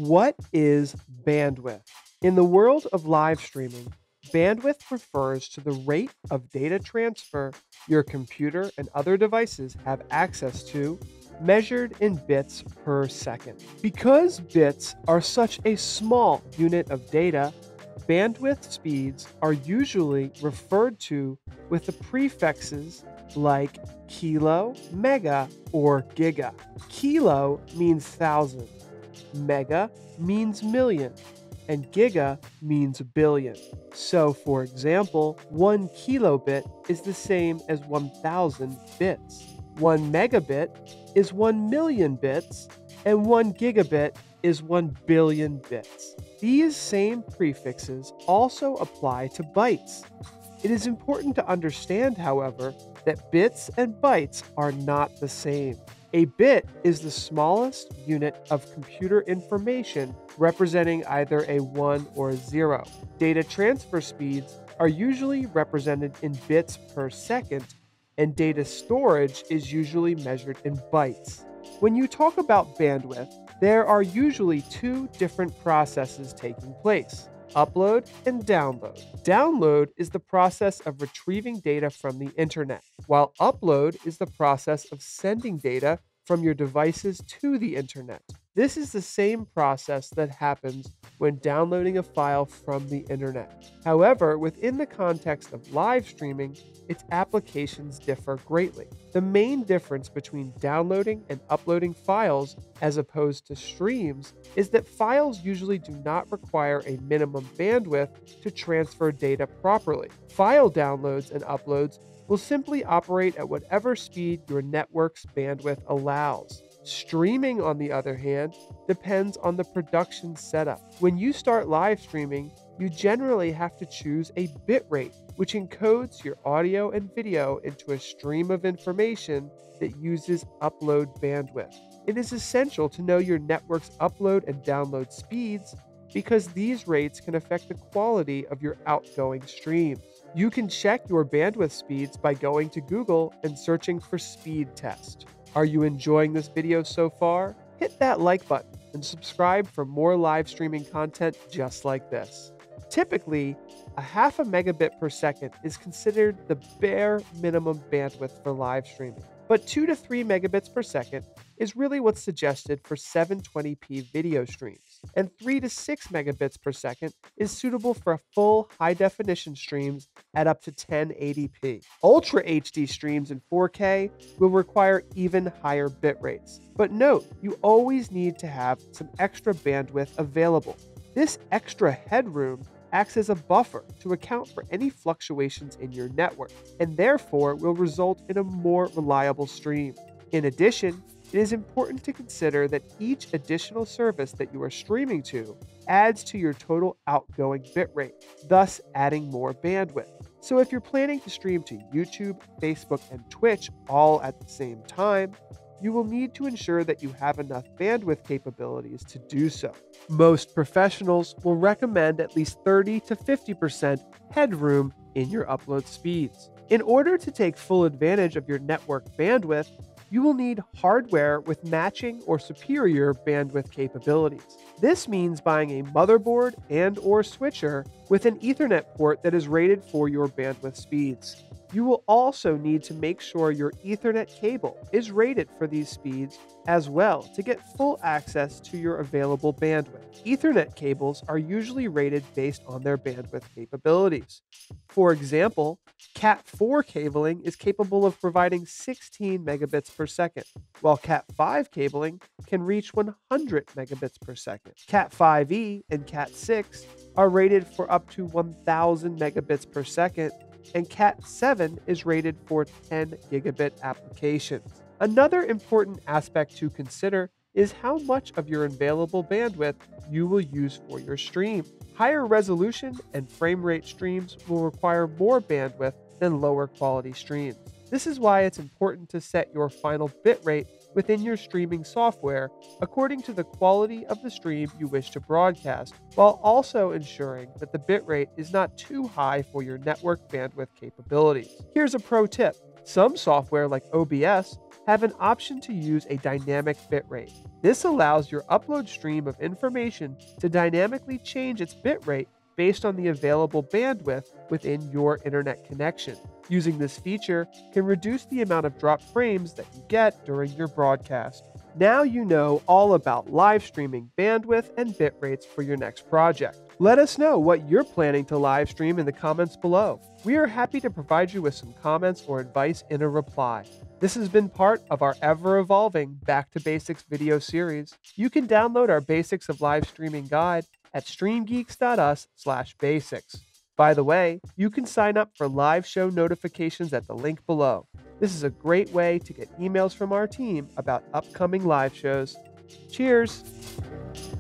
What is bandwidth? In the world of live streaming, bandwidth refers to the rate of data transfer your computer and other devices have access to, measured in bits per second. Because bits are such a small unit of data, bandwidth speeds are usually referred to with the prefixes like kilo, mega, or giga. Kilo means thousand. Mega means million, and giga means billion. So, for example, 1 kilobit is the same as 1,000 bits. 1 megabit is 1 million bits, and 1 gigabit is 1 billion bits. These same prefixes also apply to bytes. It is important to understand, however, that bits and bytes are not the same. A bit is the smallest unit of computer information representing either a 1 or a 0. Data transfer speeds are usually represented in bits per second, and data storage is usually measured in bytes. When you talk about bandwidth, there are usually two different processes taking place: upload and download. Download is the process of retrieving data from the internet, while upload is the process of sending data from your devices to the internet. This is the same process that happens when downloading a file from the internet. However, within the context of live streaming, its applications differ greatly. The main difference between downloading and uploading files as opposed to streams is that files usually do not require a minimum bandwidth to transfer data properly. File downloads and uploads will simply operate at whatever speed your network's bandwidth allows. Streaming, on the other hand, depends on the production setup. When you start live streaming, you generally have to choose a bitrate, which encodes your audio and video into a stream of information that uses upload bandwidth. It is essential to know your network's upload and download speeds because these rates can affect the quality of your outgoing streams. You can check your bandwidth speeds by going to Google and searching for speed test. Are you enjoying this video so far? Hit that like button and subscribe for more live streaming content just like this. Typically, a half a megabit per second is considered the bare minimum bandwidth for live streaming, but 2 to 3 megabits per second is really what's suggested for 720p video streams, and 3 to 6 megabits per second is suitable for full high-definition streams at up to 1080p. Ultra HD streams in 4K will require even higher bit rates, but note, you always need to have some extra bandwidth available. This extra headroom acts as a buffer to account for any fluctuations in your network, and therefore will result in a more reliable stream. In addition, it is important to consider that each additional service that you are streaming to adds to your total outgoing bitrate, thus adding more bandwidth. So if you're planning to stream to YouTube, Facebook, and Twitch all at the same time, you will need to ensure that you have enough bandwidth capabilities to do so. Most professionals will recommend at least 30 to 50% headroom in your upload speeds. In order to take full advantage of your network bandwidth, you will need hardware with matching or superior bandwidth capabilities. This means buying a motherboard and/or switcher with an Ethernet port that is rated for your bandwidth speeds. You will also need to make sure your Ethernet cable is rated for these speeds as well to get full access to your available bandwidth. Ethernet cables are usually rated based on their bandwidth capabilities. For example, Cat4 cabling is capable of providing 16 megabits per second, while Cat5 cabling can reach 100 megabits per second. Cat5e and Cat6 are rated for up to 1000 megabits per second, and Cat7 is rated for 10 gigabit applications. Another important aspect to consider is how much of your available bandwidth you will use for your stream. Higher resolution and frame rate streams will require more bandwidth than lower quality streams. This is why it's important to set your final bitrate within your streaming software according to the quality of the stream you wish to broadcast, while also ensuring that the bitrate is not too high for your network bandwidth capabilities. Here's a pro tip. Some software like OBS have an option to use a dynamic bitrate. This allows your upload stream of information to dynamically change its bitrate based on the available bandwidth within your internet connection. Using this feature can reduce the amount of dropped frames that you get during your broadcast. Now you know all about live streaming bandwidth and bit rates for your next project. Let us know what you're planning to live stream in the comments below. We are happy to provide you with some comments or advice in a reply. This has been part of our ever-evolving Back to Basics video series. You can download our Basics of Live Streaming guide at streamgeeks.us/basics. By the way, you can sign up for live show notifications at the link below. This is a great way to get emails from our team about upcoming live shows. Cheers!